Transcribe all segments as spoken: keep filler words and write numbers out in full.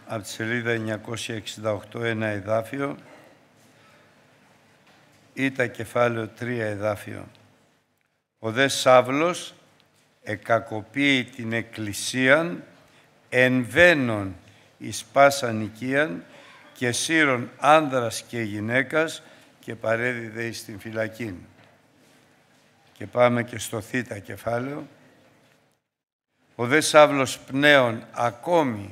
από τη σελίδα εννιακόσια εξήντα οκτώ, ένα εδάφιο, ή τα κεφάλαιο τρία εδάφιο. Ο δε Σαύλος εκακοποιεί την Εκκλησίαν, εμβαίνων εις πάσαν οικίαν και σύρων άνδρας και γυναίκας και παρέδιδε εις την φυλακήν. Και πάμε και στο θήτα κεφάλαιο. Ο δε Σαύλος πνέων ακόμη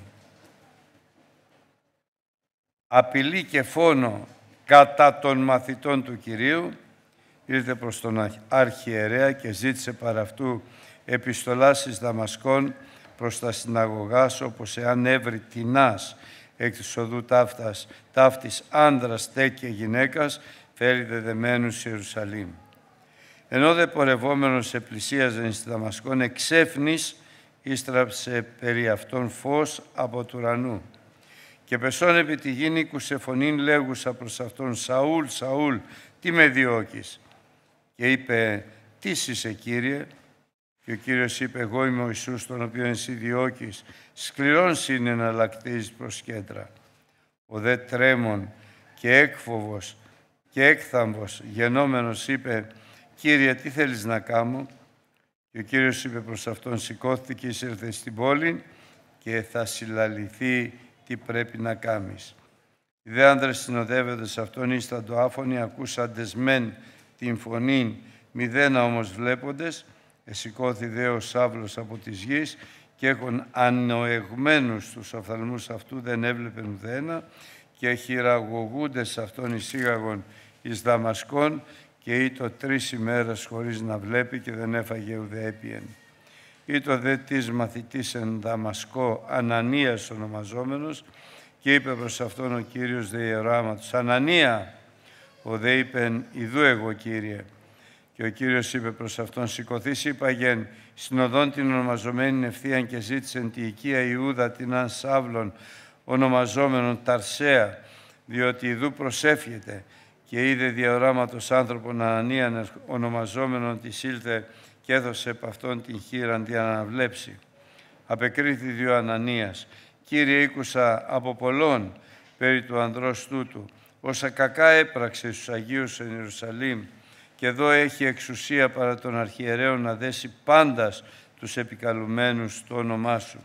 απειλή και φόνο κατά των μαθητών του Κυρίου, ήρθε προς τον αρχιερέα και ζήτησε παρά αυτού επιστολάς εις Δαμασκόν προς τα συναγωγάς, όπως εάν έβρι τινάς εκ της οδού ταύτας, ταύτης άνδρας τε και γυναίκας, φέρει δεδεμένους Ιερουσαλήμ. Ενώ δε πορευόμενος επλησίαζεν εις Δαμασκόν, εξέφνης ίστραψε περί αυτόν φως από του ουρανού. Και πεσόν επί τη γη ήκουσε φωνήν λέγουσα προς αυτόν, Σαούλ, Σαούλ, τι με διώκεις? Και είπε, τι είσαι, Κύριε? Και ο Κύριος είπε, εγώ είμαι ο Ιησούς, τον οποίον εσύ διώκεις. Σκληρόν είναι να λακτίζεις προς κέντρα. Ο δε τρέμον και έκφοβος και έκθαμβος γενόμενος είπε, Κύριε, τι θέλεις να κάνω? Και ο Κύριος είπε προς αυτόν, σηκώθηκε, ήρθε στην πόλη και θα συλλαληθεί τι πρέπει να κάνεις. Οι δε άνδρες συνοδεύοντες αυτόν ήσταν το άφωνοι, ακούσαντες μεν την φωνήν, μηδένα όμως βλέποντες, εσηκώθη δε ο Σαύλος από της γης και έχουν ανοεγμένους τους οφθαλμούς αυτού, δεν έβλεπεν ουδένα, και χειραγωγούντες αυτόν εισήγαγον εις Δαμασκόν και ήτο τρεις ημέρας χωρίς να βλέπει και δεν έφαγε ουδέ έπιεν. Ήτο δε της μαθητής εν Δαμασκό Ανανίας ονομαζόμενος και είπε προς αυτόν ο Κύριος δε ιεράματος, Ανανία, ο δε είπεν, ιδού εγώ, Κύριε. Και ο Κύριος είπε προς αυτόν, σηκωθείς είπαγεν, συνοδόν την ονομαζομένη ευθείαν και ζήτησεν τη οικία Ιούδα την αν Σαύλων ονομαζόμενον Ταρσέα, διότι ιδού προσεύχεται και είδε διαοράματος άνθρωπον Ανανίαν ονομαζόμενον της ήλθε και έδωσε επ' αυτόν την χείραν δια να αναβλέψει. Απεκρίθη δι' ο Ανανίας, Κύριε, ήκουσα από πολλών περί του ανδρός τούτου, όσα κακά έπραξε στους Αγίους εν Ιερουσαλήμ, και εδώ έχει εξουσία παρά των αρχιερέων να δέσει πάντας τους επικαλουμένους το όνομά σου.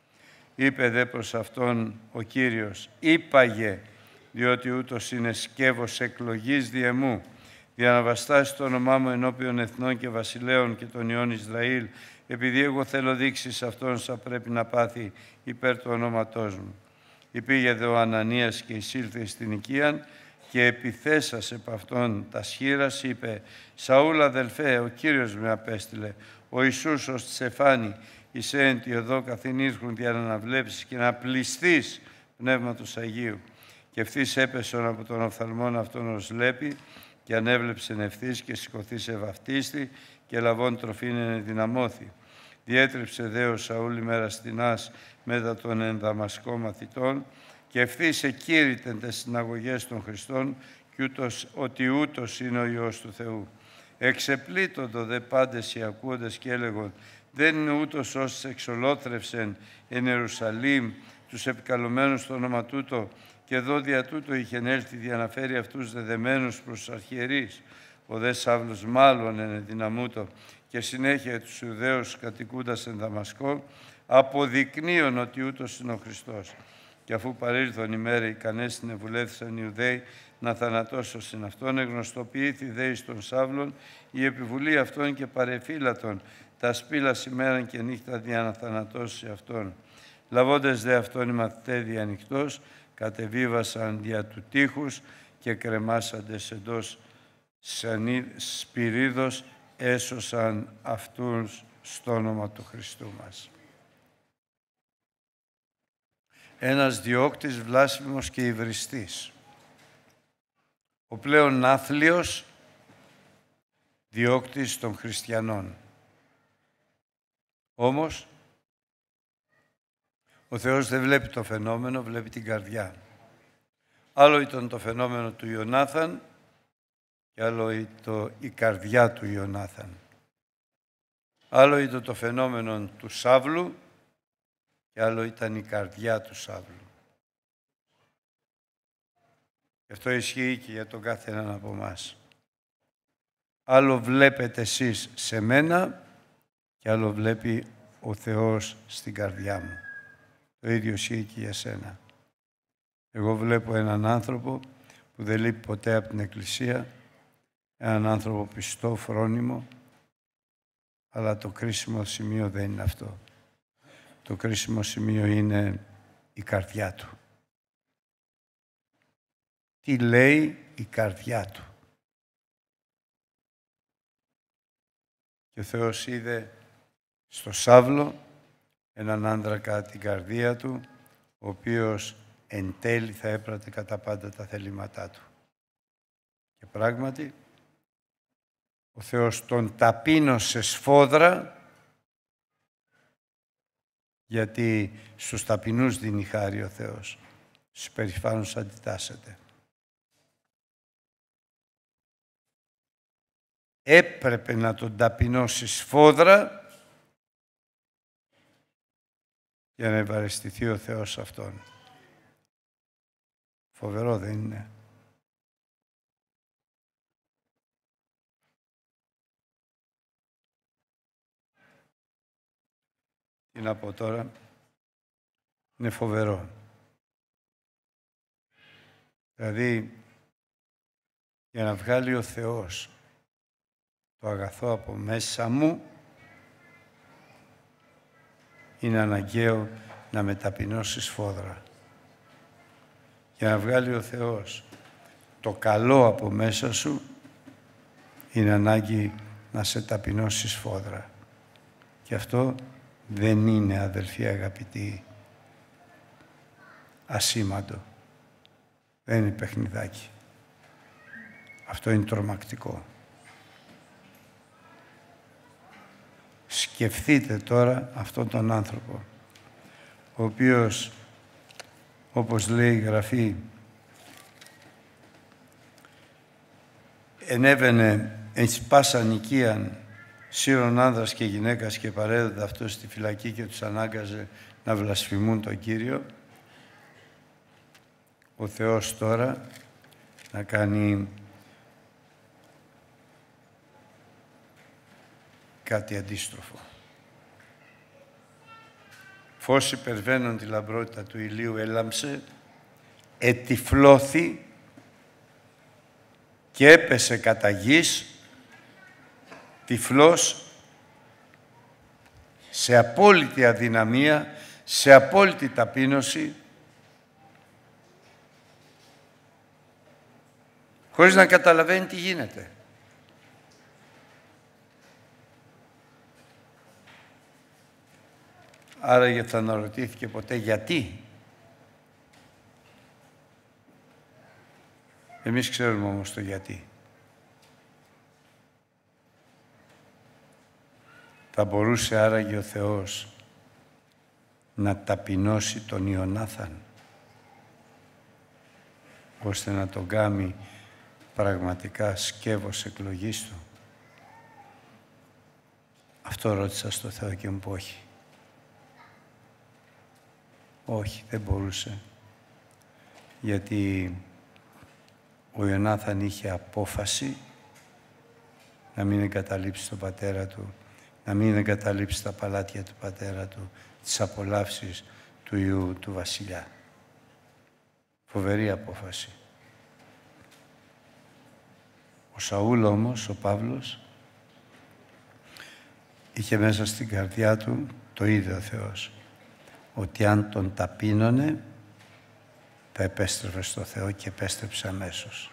Είπε δε προς αυτόν ο Κύριος, είπαγε, διότι ούτως είναι σκεύος εκλογής διεμού, για να βαστάσει το όνομά μου ενώπιον εθνών και βασιλέων και των ιών Ισραήλ, επειδή εγώ θέλω δείξεις αυτόν θα πρέπει να πάθει υπέρ του ονόματός μου. Υπήγε δε ο Ανανίας και εισήλθε στην οικίαν και επιθέσας επ' αυτόν τα σχήρας, είπε, Σαούλ αδελφέ, ο Κύριος με απέστειλε, ο Ιησούς ως της εφάνη, εισέ εν τη οδό καθήν ήρχουν για να αναβλέψεις και να πληστείς Πνεύματος Αγίου. Και ευθύς έπεσον από τον οφθαλμόν αυτόν ως λέπη και ανέβλεψεν ευθύς και σηκωθείς ευαυτίστη και λαβών τροφήν ενδυναμώθη. Διέτρεψε δε ο Σαούλ ημέρα στινάς μετά των εν Δαμασκό μαθητών και ευθύς εκήρυτεν τες συναγωγές των Χριστών και ούτως, ότι ούτως είναι ο Υιός του Θεού. Εξεπλήττοντο δε πάντες οι ακούοντες και έλεγον, δεν είναι ούτως όσοι εξολόθρευσεν εν Ιερουσαλήμ τους επικαλωμένους στο όνομα τούτο, και εδώ δια τούτο είχεν έλθει για να φέρει αυτούς δεδεμένους προς τους αρχιερείς. Ο δε Σαύλος μάλλον εν ενδυναμούτο και συνέχεια τους Ιουδαίους κατοικούντας εν Δαμασκό, αποδεικνύον ότι ούτως είναι ο Χριστός. Και αφού παρήλθον ημέρα ικανές συνεβουλεύθησαν οι Ιουδαίοι να θανατώσωσιν αυτόν, εγνωστοποιήθη δε εις των Σαύλων η επιβουλή αυτών και παρεφύλατον τα σπήλας ημέραν και νύχτα δια να θανατώσει αυτόν. Λαβώντες δε αυτόν οι μαθηταί διανυκτός, κατεβίβασαν δια του τείχους και κρεμάσαντες εντός σπυρίδος έσωσαν αυτούς στο όνομα του Χριστού μας. Ένας διώκτης βλάσφημος και υβριστής. Ο πλέον άθλιος διώκτης των χριστιανών. Όμως, ο Θεός δεν βλέπει το φαινόμενο, βλέπει την καρδιά. Άλλο ήταν το φαινόμενο του Ιωνάθαν και άλλο ήταν η καρδιά του Ιωνάθαν. Άλλο ήταν το φαινόμενο του Σαύλου και άλλο ήταν η καρδιά του Σαύλου. Αυτό ισχύει και για τον κάθε έναν από εμάς. Άλλο βλέπετε εσείς σε μένα και άλλο βλέπει ο Θεός στην καρδιά μου. Το ίδιο ισχύει και για σένα. Εγώ βλέπω έναν άνθρωπο που δεν λείπει ποτέ από την Εκκλησία, έναν άνθρωπο πιστό, φρόνιμο, αλλά το κρίσιμο σημείο δεν είναι αυτό. Το κρίσιμο σημείο είναι η καρδιά του. Τι λέει η καρδιά του. Και ο Θεός είδε στο Σαύλο έναν άντρα κατά την καρδία του, ο οποίος εν τέλει θα έπρατε κατά πάντα τα θελήματά του. Και πράγματι, ο Θεός τον ταπείνωσε σφόδρα, γιατί στους ταπεινούς δίνει χάρη ο Θεός, στους περηφάνους αντιτάσσεται. Έπρεπε να τον ταπεινώσει σφόδρα για να ευαρεστηθεί ο Θεός αυτόν. Φοβερό δεν είναι? Τι να πω τώρα? Είναι φοβερό. Δηλαδή, για να βγάλει ο Θεός το αγαθό από μέσα μου, είναι αναγκαίο να με ταπεινώσει σφόδρα. Για να βγάλει ο Θεός το καλό από μέσα σου, είναι ανάγκη να σε ταπεινώσει σφόδρα. Και αυτό δεν είναι, αδελφοί αγαπητοί, ασήμαντο. Δεν είναι παιχνιδάκι. Αυτό είναι τρομακτικό. Σκεφτείτε τώρα αυτόν τον άνθρωπο, ο οποίος, όπως λέει η Γραφή, ενέβαινε εις πάσαν οικίαν σύρων άνδρας και γυναίκας και παρέδεται αυτό στη φυλακή και τους ανάγκαζε να βλασφημούν τον Κύριο. Ο Θεός τώρα να κάνει κάτι αντίστροφο. Φως υπερβαίνον τη λαμπρότητα του ηλίου έλαμψε, ετυφλώθη και έπεσε κατά γης, τυφλός, σε απόλυτη αδυναμία, σε απόλυτη ταπείνωση, χωρίς να καταλαβαίνει τι γίνεται. Άρα θα αναρωτήθηκε ποτέ γιατί. Εμείς ξέρουμε όμως το γιατί. Θα μπορούσε άραγε ο Θεός να ταπεινώσει τον Ιωνάθαν, ώστε να τον κάνει πραγματικά σκεύος εκλογής του. Αυτό ρώτησα στο Θεό και μου είπε όχι. Όχι, δεν μπορούσε. Γιατί ο Ιωνάθαν είχε απόφαση να μην εγκαταλείψει τον πατέρα του, να μην εγκαταλείψει τα παλάτια του πατέρα του, τις απολαύσεις του Υιού του βασιλιά. Φοβερή απόφαση. Ο Σαούλ όμως, ο Παύλος, είχε μέσα στην καρδιά του, το είδε ο Θεός, ότι αν τον ταπείνωνε, θα επέστρεφε στο Θεό και επέστρεψε αμέσως.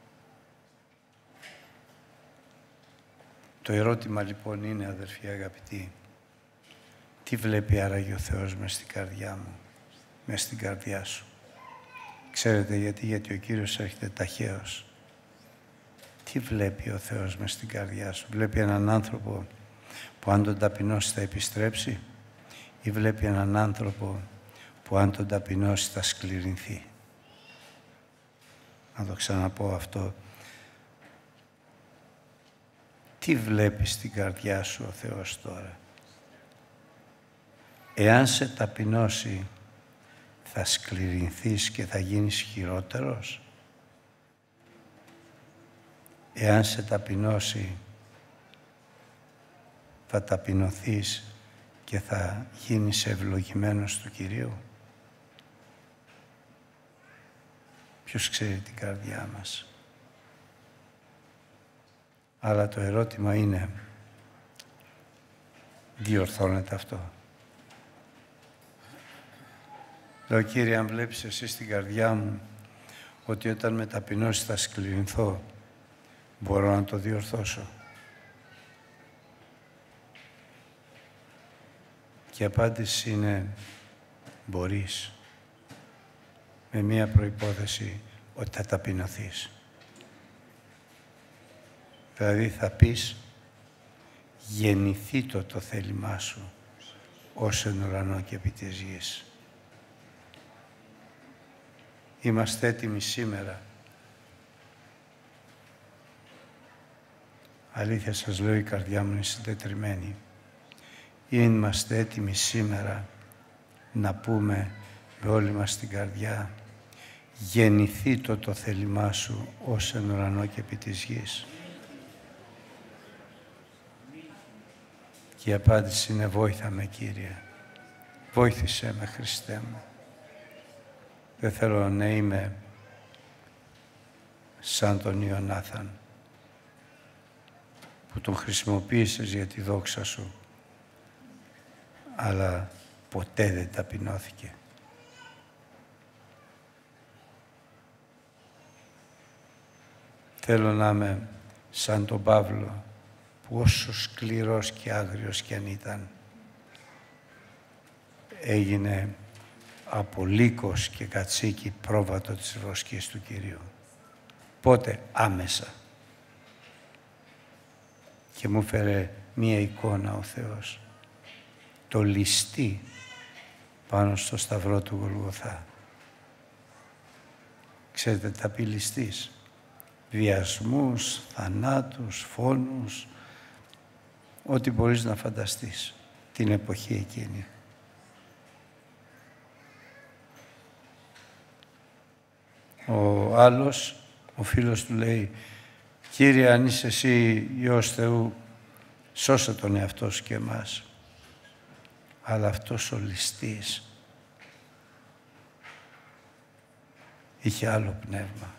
Το ερώτημα λοιπόν είναι, αδερφοί αγαπητοί, τι βλέπει άραγε ο Θεός μες στην καρδιά μου, μες στην καρδιά σου? Ξέρετε γιατί? Γιατί ο Κύριος έρχεται ταχαίως. Τι βλέπει ο Θεός μες στην καρδιά σου? Βλέπει έναν άνθρωπο που αν τον ταπεινώσει θα επιστρέψει, ή βλέπει έναν άνθρωπο που αν τον ταπεινώσει θα σκληρυνθεί? Να το ξαναπώ αυτό. Τι βλέπει στην καρδιά σου ο Θεός τώρα? Εάν σε ταπεινώσει, θα σκληρυνθείς και θα γίνεις χειρότερος, εάν σε ταπεινώσει, θα ταπεινωθείς και θα γίνεις ευλογημένος του Κυρίου. Ποιος ξέρει την καρδιά μας. Αλλά το ερώτημα είναι, διορθώνεται αυτό? Λέω, Κύριε, αν βλέπεις εσύ στην καρδιά μου ότι όταν με ταπεινώσεις θα σκληρυνθώ, μπορώ να το διορθώσω? Και η απάντηση είναι, μπορείς. Με μία προϋπόθεση, ότι θα ταπεινωθείς. Δηλαδή θα πεις, γεννηθεί το το θέλημά σου, ως εν ουρανό και επί της γης. Είμαστε έτοιμοι σήμερα. Αλήθεια σας λέω, η καρδιά μου είναι συντετριμμένη. Είμαστε έτοιμοι σήμερα να πούμε με όλη μας την καρδιά, γεννηθεί το το θέλημά σου, ως εν ουρανό και επί της γης. Και η απάντηση είναι, βόηθα με, Κύριε. Βόηθησέ με, Χριστέ μου. Δεν θέλω να είμαι σαν τον Ιωνάθαν, που τον χρησιμοποίησες για τη δόξα σου, αλλά ποτέ δεν ταπεινώθηκε. Θέλω να είμαι σαν τον Παύλο, που όσο σκληρός και άγριος κι αν ήταν, έγινε από λύκος και κατσίκι πρόβατο της βοσκής του Κυρίου. Πότε? Άμεσα. Και μου φέρε μία εικόνα ο Θεός. Το ληστή πάνω στο σταυρό του Γολγοθά. Ξέρετε, τα πει ληστής. Βιασμούς, θανάτους, φόνους, ό,τι μπορείς να φανταστείς την εποχή εκείνη. Ο άλλος, ο φίλος του λέει, Κύριε, αν είσαι εσύ Υιός Θεού, σώσε τον εαυτό σου και εμάς. Αλλά αυτός ο ληστής είχε άλλο πνεύμα.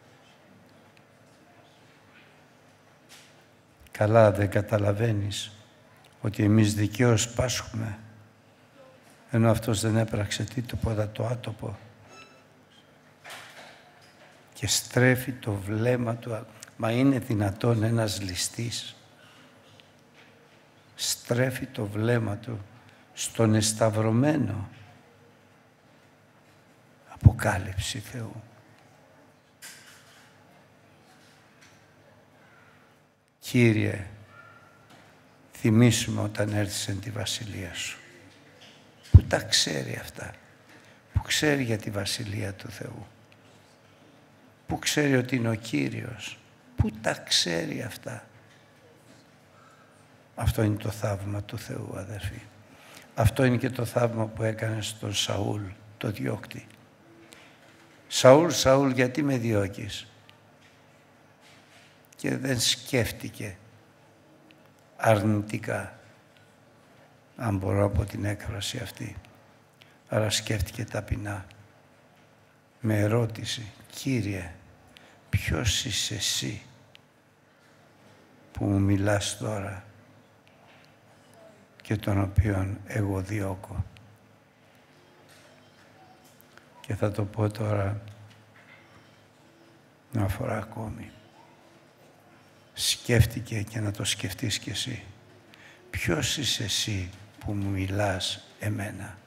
Καλά δεν καταλαβαίνεις ότι εμείς δικαίως πάσχουμε, ενώ αυτός δεν έπραξε τίποτα το άτομο, και στρέφει το βλέμμα του. Μα είναι δυνατόν ένας ληστής στρέφει το βλέμμα του στον εσταυρωμένο? Αποκάλυψη Θεού. Κύριε, θυμίσουμε όταν έρθεις εν τη βασιλεία σου. Πού τα ξέρει αυτά? Πού ξέρει για τη βασιλεία του Θεού? Πού ξέρει ότι είναι ο Κύριος? Πού τα ξέρει αυτά? Αυτό είναι το θαύμα του Θεού, αδερφοί. Αυτό είναι και το θαύμα που έκανε στον Σαούλ, το διώκτη. Σαούλ, Σαούλ, γιατί με διώκεις? Και δεν σκέφτηκε αρνητικά, αν μπορώ από την έκφραση αυτή, αλλά σκέφτηκε ταπεινά, με ερώτηση, Κύριε, ποιος είσαι εσύ που μου μιλάς τώρα και τον οποίον εγώ διώκω? Και θα το πω τώρα μια φορά ακόμη. Σκέφτηκε και να το σκεφτείς κι εσύ. Ποιος είσαι εσύ που μου μιλάς εμένα?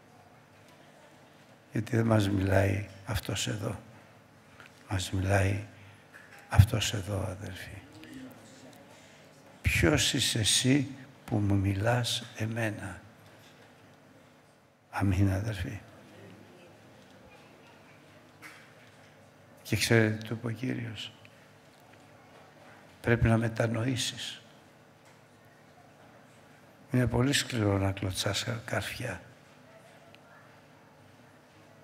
Γιατί δεν μας μιλάει αυτός εδώ. Μας μιλάει αυτός εδώ, αδερφοί. Ποιος είσαι εσύ που μου μιλάς εμένα? Αμήν, αδερφοί. Και ξέρετε τι του είπε ο Κύριος? Πρέπει να μετανοήσεις. Είναι πολύ σκληρό να κλωτσάς καρφιά.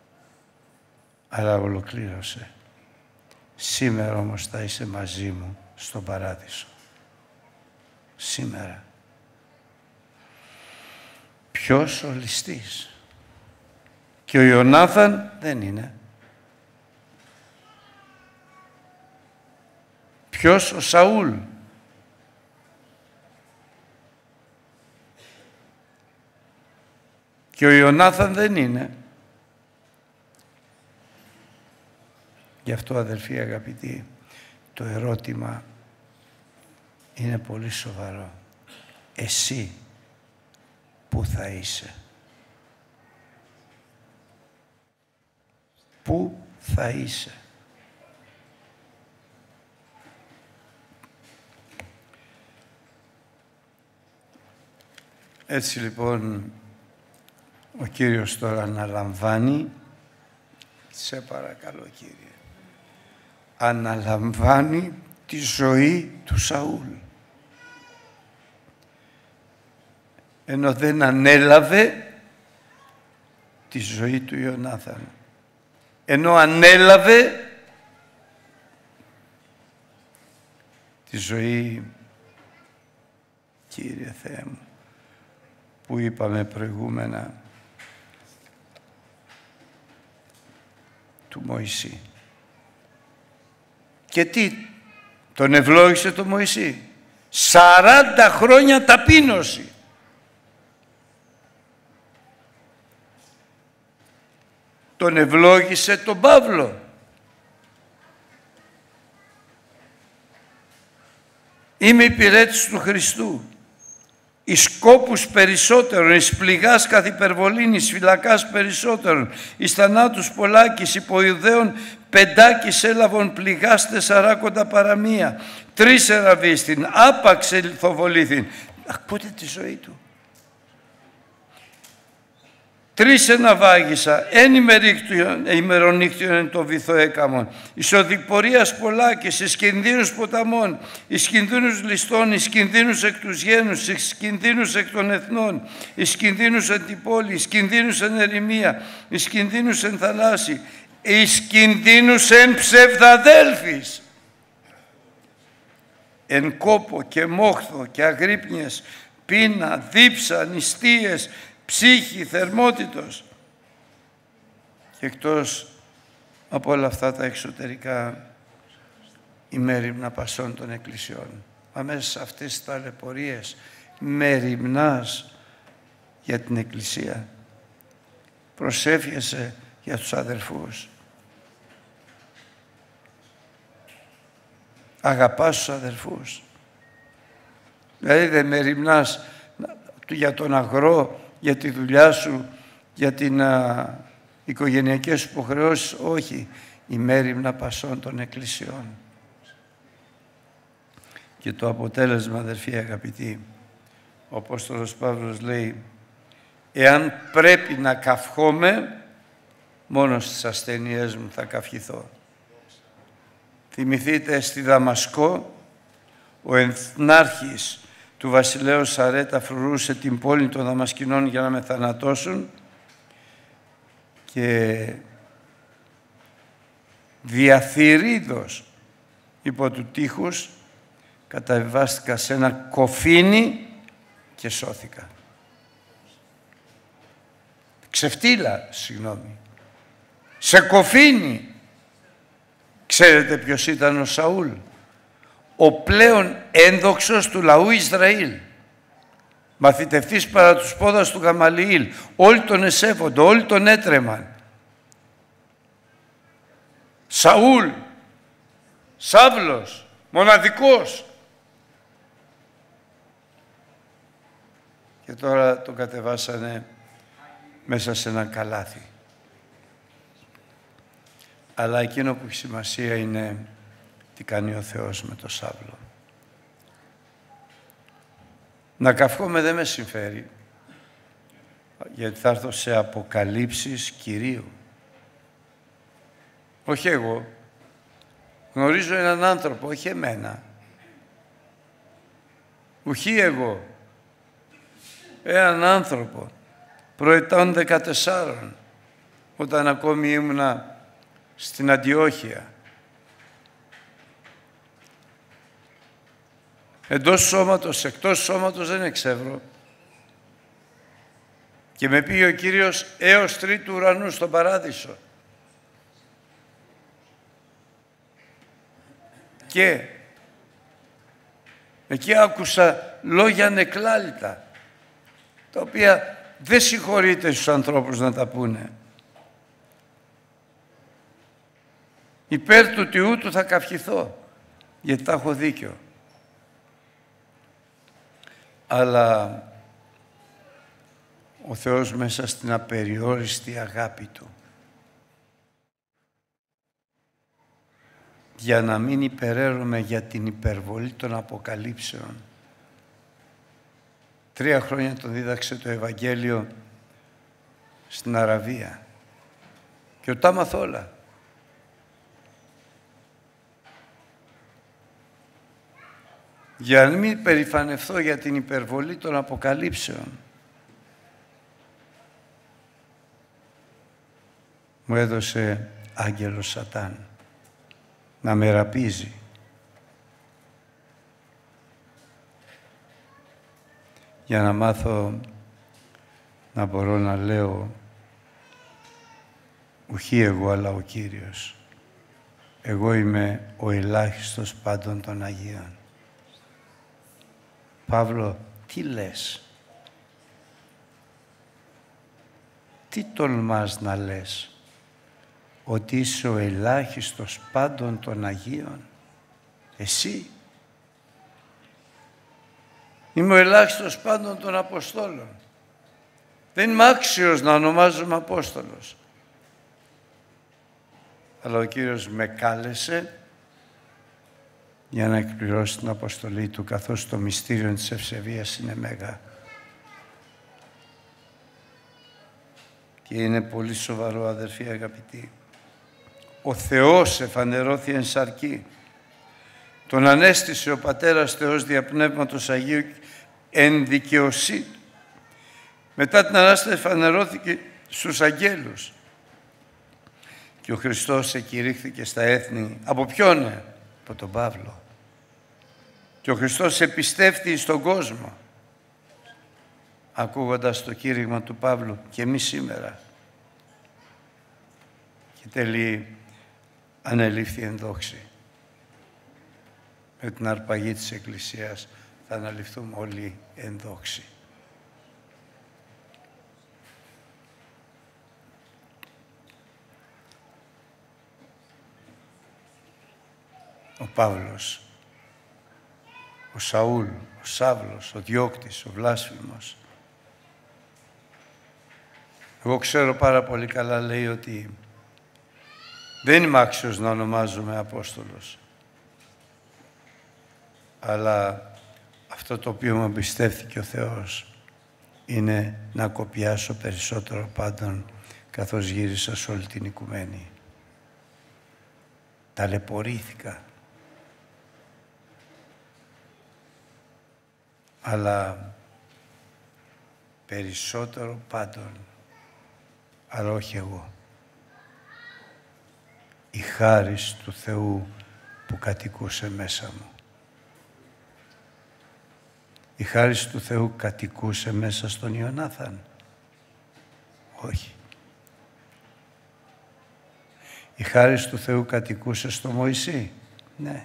Αλλά ολοκλήρωσε. Σήμερα όμως θα είσαι μαζί μου στον Παράδεισο. Σήμερα. Ποιος ο ληστής? Και ο Ιωνάθαν δεν είναι. Ποιος ο Σαούλ? Και ο Ιωνάθαν δεν είναι. Γι' αυτό, αδελφοί αγαπητοί, το ερώτημα είναι πολύ σοβαρό. Εσύ πού θα είσαι? Πού θα είσαι? Έτσι λοιπόν ο Κύριος τώρα αναλαμβάνει, σε παρακαλώ Κύριε, αναλαμβάνει τη ζωή του Σαούλ. Ενώ δεν ανέλαβε τη ζωή του Ιωνάθαν. Ενώ ανέλαβε τη ζωή, Κύριε Θεέ μου, που είπαμε προηγούμενα, του Μωυσή. Και τι, τον ευλόγησε το Μωυσή? Σαράντα χρόνια ταπείνωση. Τον ευλόγησε τον Παύλο. Είμαι υπηρέτης του Χριστού. Εις σκόπους περισσότερων, εις πληγάς καθ' υπερβολήν, εις φυλακάς περισσότερων, εις θανάτους πολλάκις, υπό Ιουδαίων πεντάκις έλαβον πληγάς τεσσαράκοντα παραμία, τρεις εραβίστην, άπαξ ελθοβολήθην. Ακούτε τη ζωή του. Τρεις εναβάγισα, εν ημερονύκτιον εν το βυθό έκαμον, εις οδηπορίας πολλάκης, εις κινδύνους ποταμών, εις κινδύνους ληστών, εις κινδύνους εκ τους γένους, εις κινδύνους εκ των εθνών, εις κινδύνους εν την πόλη, εις κινδύνους εν ερημία, εις κινδύνους εν θαλάσσι, εις κινδύνους εν ψευδαδέλφης, εν κόπο και μόχθο και αγρύπνιες, πείνα, δίψα, νηστείες, ψύχη, θερμότητος. Και εκτός από όλα αυτά τα εξωτερικά, η μέριμνα πασών των εκκλησιών. Αμέσως σε αυτές τις ταλαιπωρίες μεριμνάς για την Εκκλησία. Προσεύχεσαι για τους αδελφούς. Αγαπάς τους αδελφούς. Δηλαδή δεν μεριμνάς για τον αγρό, για τη δουλειά σου, για την α, οικογενειακές σου υποχρεώσεις. Όχι, η μέριμνα πασών των εκκλησιών. Και το αποτέλεσμα, αδερφοί αγαπητοί, ο Απόστολος Παύλος λέει, εάν πρέπει να καυχόμαι, μόνο στις ασθένειές μου θα καυχηθώ. Θυμηθείτε στη Δαμασκό, ο εθνάρχης του βασιλέως Σαρέτα φρουρούσε την πόλη των Δαμασκηνών για να με θανατώσουν και διαθυρίδος υπό του τείχους καταβιβάστηκα σε ένα κοφίνι και σώθηκα. Ξεφτύλα, συγγνώμη. Σε κοφίνι. Ξέρετε ποιος ήταν ο Σαούλ? Ο πλέον ένδοξος του λαού Ισραήλ. Μαθητευτής παρά τους πόδας του Γαμαλιήλ. Όλοι τον εσέβονται, όλοι τον έτρεμαν. Σαούλ, Σάβλος, μοναδικός. Και τώρα τον κατεβάσανε μέσα σε ένα καλάθι. Αλλά εκείνο που έχει σημασία είναι τι κάνει ο Θεός με το Σάβλο. Να καυχόμαι δεν με συμφέρει, γιατί θα έρθω σε αποκαλύψεις Κυρίου. Όχι εγώ. Γνωρίζω έναν άνθρωπο, όχι εμένα. Ουχή εγώ. Έναν άνθρωπο, προετών δεκατεσσάρων, όταν ακόμη ήμουνα στην Αντιόχεια. Εντός σώματος, εκτός σώματος δεν εξεύρω. Και με πήγε ο Κύριος έως τρίτου ουρανού στον Παράδεισο. Και εκεί άκουσα λόγια ανεκλάλητα, τα οποία δεν συγχωρείται στους ανθρώπους να τα πούνε. Υπέρ του Τιού του θα καυχηθώ, γιατί τα έχω δίκιο. Αλλά ο Θεός μέσα στην απεριόριστη αγάπη Του, για να μην υπεραίρουμε για την υπερβολή των αποκαλύψεων. Τρία χρόνια τον δίδαξε το Ευαγγέλιο στην Αραβία και τα μάθ' όλα. Για να μην περηφανευθώ για την υπερβολή των αποκαλύψεων, μου έδωσε άγγελος Σατάν να με ραπίζει. Για να μάθω να μπορώ να λέω ουχή εγώ αλλά ο Κύριος. Εγώ είμαι ο ελάχιστος πάντων των Αγίων. Παύλο, τι λες? Τι τολμάς να λες? Ότι είσαι ο ελάχιστος πάντων των Αγίων? Εσύ? Είμαι ο ελάχιστος πάντων των Αποστόλων. Δεν είμαι άξιος να ονομάζομαι Απόστολος. Αλλά ο Κύριος με κάλεσε για να εκπληρώσει την αποστολή Του, καθώς το μυστήριο της ευσεβίας είναι μέγα. Και είναι πολύ σοβαρό, αδερφοί αγαπητοί. Ο Θεός εφανερώθη εν σαρκή. Τον ανέστησε ο Πατέρας Θεός δια Πνεύματος Αγίου εν δικαιοσύνη. Μετά την Ανάσταση εφανερώθηκε στους αγγέλους. Και ο Χριστός εκηρύχθηκε στα έθνη. Από ποιον? Από τον Παύλο. Και ο Χριστός επιστεύτηκε στον κόσμο, ακούγοντας το κήρυγμα του Παύλου, και εμείς σήμερα. Και τελεί ανελήφθη εν δόξη. Με την αρπαγή της Εκκλησίας θα αναλυφθούμε όλοι εν δόξη. Ο Παύλος, ο Σαούλ, ο Σάβλος, ο διώκτης, ο βλάσφημος. Εγώ ξέρω πάρα πολύ καλά, λέει, ότι δεν είμαι άξιος να ονομάζομαι Απόστολος. Αλλά αυτό το οποίο μου εμπιστεύθηκε ο Θεός είναι να κοπιάσω περισσότερο πάντων, καθώς γύρισα σε όλη την οικουμένη. Ταλαιπωρήθηκα. Αλλά περισσότερο πάντων, αλλά όχι εγώ. Η χάρις του Θεού που κατοικούσε μέσα μου. Η χάρις του Θεού κατοικούσε μέσα στον Ιωνάθαν. Όχι. Η χάρις του Θεού κατοικούσε στο Μωυσή. Ναι.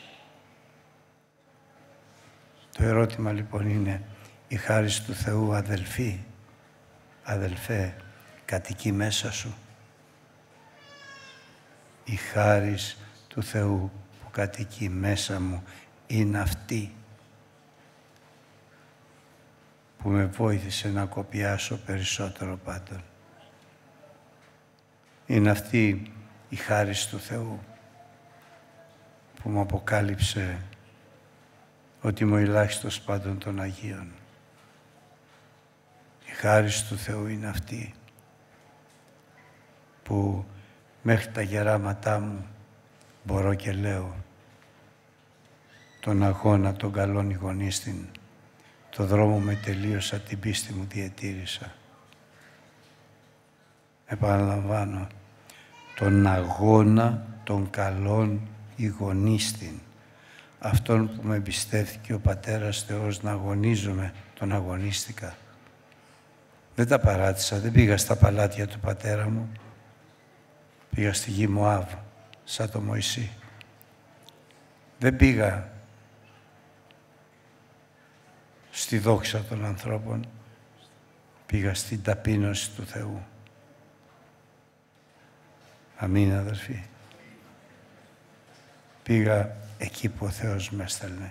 Το ερώτημα λοιπόν είναι, η χάρις του Θεού, αδελφοί, αδελφέ, κατοικεί μέσα σου? Η χάρις του Θεού που κατοικεί μέσα μου είναι αυτή που με βοήθησε να κοπιάσω περισσότερο πάντων. Είναι αυτή η χάρις του Θεού που μου αποκάλυψε ότι είμαι ο ελάχιστος πάντων των Αγίων. Η χάρις του Θεού είναι αυτή που μέχρι τα γεράματά μου μπορώ και λέω τον αγώνα των καλών ηγονίστην, το δρόμο με τελείωσα, την πίστη μου διετήρησα. Επαναλαμβάνω, τον αγώνα των καλών ηγονίστην. αυτόν που με εμπιστεύθηκε ο Πατέρας Θεός να αγωνίζομαι, τον αγωνίστηκα. Δεν τα παράτησα, δεν πήγα στα παλάτια του πατέρα μου. Πήγα στη γη Μωάβ, σαν το Μωυσή. Δεν πήγα στη δόξα των ανθρώπων. Πήγα στην ταπείνωση του Θεού. Αμήν, αδερφοί. Πήγα εκεί που ο Θεός με έστελνε.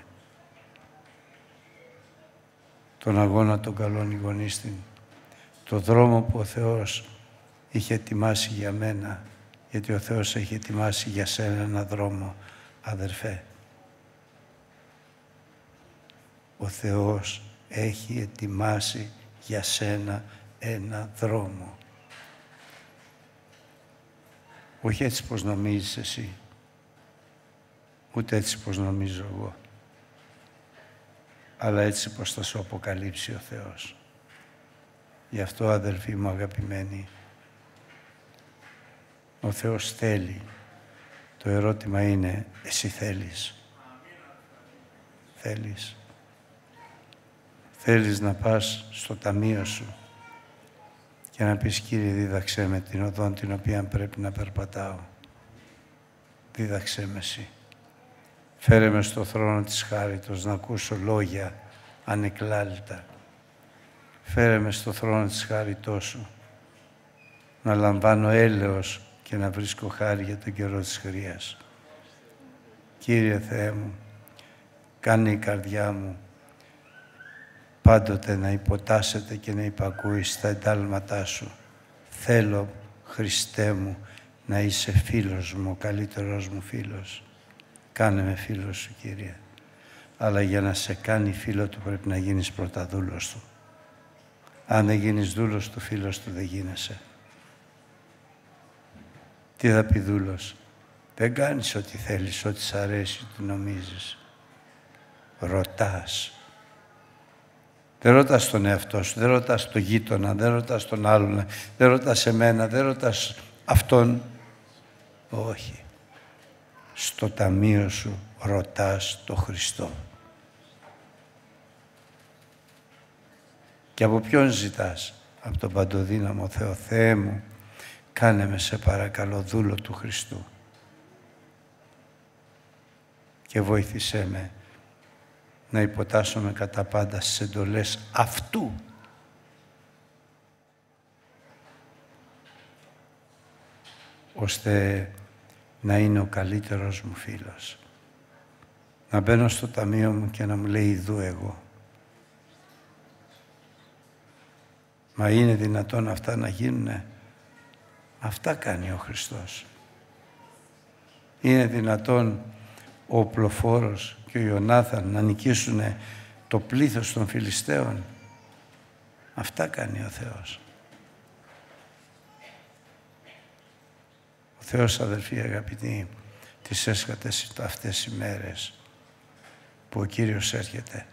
Τον αγώνα των καλών ηγονίστην. Το δρόμο που ο Θεός είχε ετοιμάσει για μένα, γιατί ο Θεός έχει ετοιμάσει για σένα ένα δρόμο, αδερφέ. Ο Θεός έχει ετοιμάσει για σένα ένα δρόμο. Όχι έτσι πως νομίζεις εσύ, ούτε έτσι πως νομίζω εγώ, αλλά έτσι πως θα σου αποκαλύψει ο Θεός. Γι' αυτό, αδελφοί μου αγαπημένοι, ο Θεός θέλει. Το ερώτημα είναι, εσύ θέλεις. Θέλεις. Θέλεις να πας στο ταμείο σου και να πεις, Κύριε, δίδαξέ με την οδόν την οποία πρέπει να περπατάω. Δίδαξέ με εσύ. Φέρε με στο θρόνο της χάριτος να ακούσω λόγια ανεκλάλητα. Φέρε με στο θρόνο της χάριτός σου να λαμβάνω έλεος και να βρίσκω χάρη για τον καιρό της χρείας. Κύριε Θεέ μου, κάνε η καρδιά μου πάντοτε να υποτάσσεται και να υπακούει στα εντάλματά σου. Θέλω, Χριστέ μου, να είσαι φίλος μου, ο καλύτερος μου φίλος. Κάνε με φίλος σου, Κύριε. Αλλά για να σε κάνει φίλο του πρέπει να γίνεις πρώτα δούλος του. Αν δεν γίνεις δούλος του, φίλος του δεν γίνεσαι. Τι θα πει δούλος? Δεν κάνεις ό,τι θέλεις, ό,τι σ' αρέσει, ό,τι νομίζεις. Ρωτάς. Δεν ρωτάς τον εαυτό σου, δεν ρωτάς τον γείτονα, δεν ρωτάς τον άλλον, δεν ρωτάς εμένα, δεν ρωτάς αυτόν. Όχι. Στο ταμείο σου ρωτάς τον Χριστό. Και από ποιον ζητάς? Από τον Παντοδύναμο Θεό. Θεέ μου, κάνε με σε παρακαλώ δούλο του Χριστού και βοήθησέ με να υποτάσσομαι κατά πάντα στις εντολές αυτού. Ώστε να είναι ο καλύτερος μου φίλος. Να μπαίνω στο ταμείο μου και να μου λέει «Ιδού εγώ». Μα είναι δυνατόν αυτά να γίνουνε? Αυτά κάνει ο Χριστός. Είναι δυνατόν ο Οπλοφόρος και ο Ιωνάθαν να νικήσουν το πλήθος των Φιλιστέων? Αυτά κάνει ο Θεός. Ο Θεός, αδελφοί αγαπητοί, τις έσχατες αυτές οι μέρες που ο Κύριος έρχεται,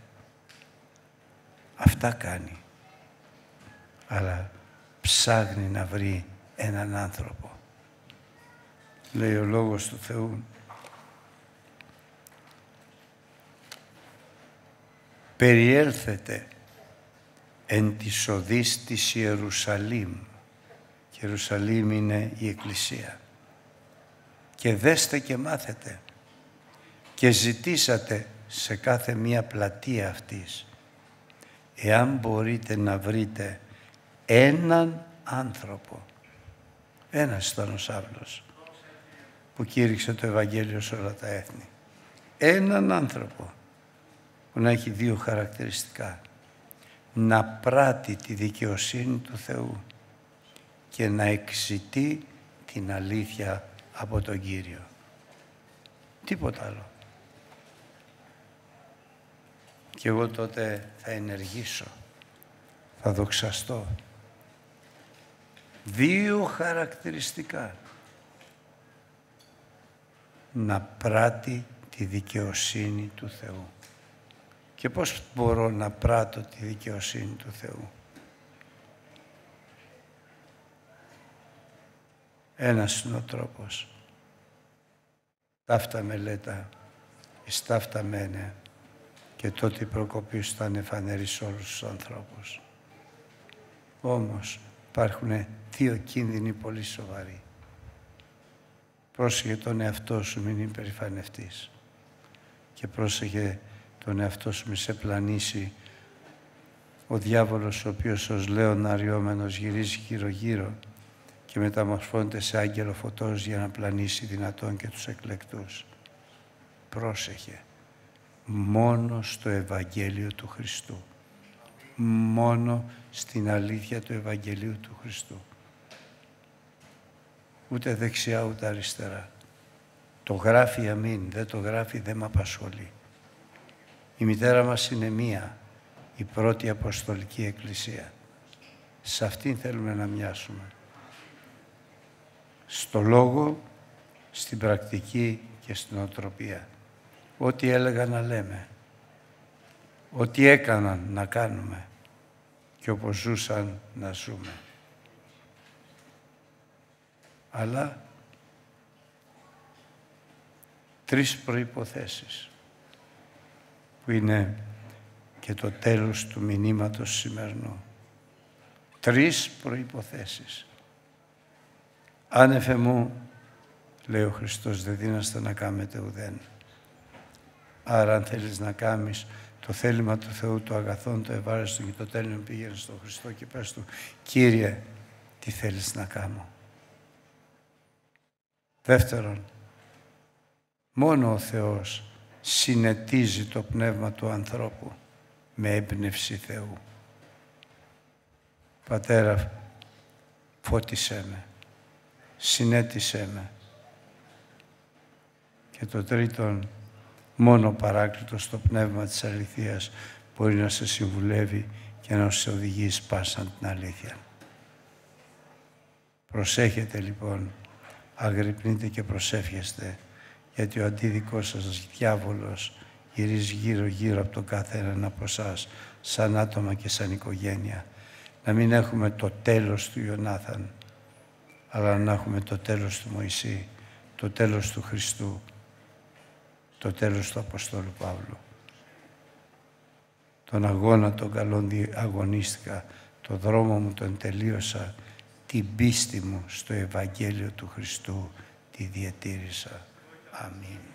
αυτά κάνει. Αλλά ψάχνει να βρει έναν άνθρωπο. Λέει ο Λόγος του Θεού, περιέλθετε εν της οδής της Ιερουσαλήμ. Και Ιερουσαλήμ είναι η Εκκλησία. Και δέστε και μάθετε. Και ζητήσατε σε κάθε μία πλατεία αυτής. Εάν μπορείτε να βρείτε έναν άνθρωπο. Ένας ήταν ο Σάβλος που κήρυξε το Ευαγγέλιο σε όλα τα έθνη. Έναν άνθρωπο που να έχει δύο χαρακτηριστικά. Να πράττει τη δικαιοσύνη του Θεού και να εξητεί την αλήθεια από τον Κύριο. Τίποτα άλλο. Και εγώ τότε θα ενεργήσω, θα δοξαστώ. Δύο χαρακτηριστικά. Να πράττει τη δικαιοσύνη του Θεού. Και πώς μπορώ να πράττω τη δικαιοσύνη του Θεού? Ένας είναι ο τρόπος. Ταύτα μελέτα σταύτα μένε, και τότε η προκοπή σου θα είναι φανερή σε όλους τους ανθρώπους. Όμως υπάρχουν δύο κίνδυνοι πολύ σοβαροί. Πρόσεχε τον εαυτό σου, μην υπερηφανευτείς. Και πρόσεχε τον εαυτό σου, μη σε πλανήσει ο διάβολος, ο οποίος ως λέων αρριώμενος γυρίζει γύρω-γύρω και μεταμορφώνεται σε άγγελο φωτός για να πλανήσει δυνατόν και τους εκλεκτούς. Πρόσεχε. Μόνο στο Ευαγγέλιο του Χριστού. Μόνο στην αλήθεια του Ευαγγελίου του Χριστού. Ούτε δεξιά ούτε αριστερά. Το γράφει αμήν, δεν το γράφει δεν με απασχολεί. Η μητέρα μας είναι μία, η πρώτη Αποστολική Εκκλησία. Σε αυτήν θέλουμε να μοιάσουμε. Στο λόγο, στην πρακτική και στην οτροπία. Ό,τι έλεγαν να λέμε. Ό,τι έκαναν να κάνουμε. Και όπως ζούσαν να ζούμε. Αλλά τρεις προϋποθέσεις που είναι και το τέλος του μηνύματος σημερινού. Τρεις προϋποθέσεις. Άνεφε μου, λέει ο Χριστός, δεν δίναστε να κάμετε ουδέν. Άρα αν θέλεις να κάμεις το θέλημα του Θεού, το αγαθόν, το ευάρεστο και το τέλειο, πήγαινε στον Χριστό και πες του, Κύριε, τι θέλεις να κάνω. Δεύτερον, μόνο ο Θεός συνετίζει το πνεύμα του ανθρώπου με έμπνευση Θεού. Πατέρα, φώτισέ με, συνέτησέ με. Και το τρίτον, μόνο ο Παράκλητος στο πνεύμα της αληθείας μπορεί να σε συμβουλεύει και να σε οδηγεί εις πάσαν την αλήθεια. Προσέχετε λοιπόν, αγρυπνείτε και προσεύχεστε, γιατί ο αντίδικός σας διάβολος γυρίζει γύρω-γύρω από τον κάθε έναν από εσάς, σαν άτομα και σαν οικογένεια. Να μην έχουμε το τέλος του Ιωνάθαν, αλλά να έχουμε το τέλος του Μωυσή, το τέλος του Χριστού, το τέλος του Αποστόλου Παύλου. Τον αγώνα τον καλόν αγωνίστηκα, το δρόμο μου τον τελείωσα, την πίστη μου στο Ευαγγέλιο του Χριστού τη διατήρησα. Αμήν.